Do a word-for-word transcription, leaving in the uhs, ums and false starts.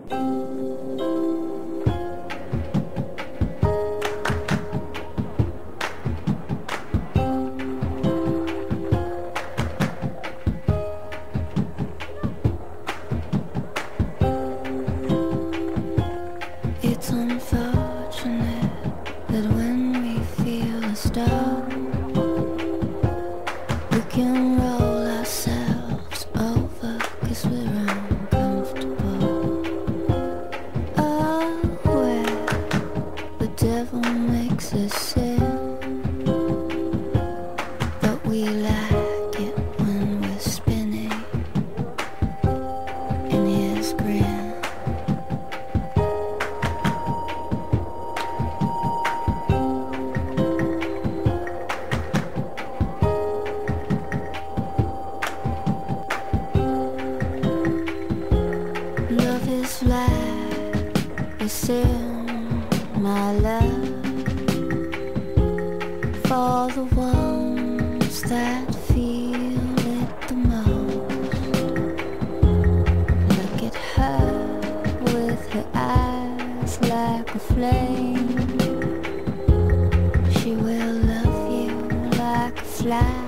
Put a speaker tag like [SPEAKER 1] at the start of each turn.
[SPEAKER 1] It's unfortunate that when we feel a storm, we can roll ourselves over 'cause we're uncomfortable. Oh, where the devil makes us sin, but we like it when we're spinning in his grin. Love is like a sin, my love, for the ones that feel it the most. Look at her with her eyes like a flame. She will love you like a fly.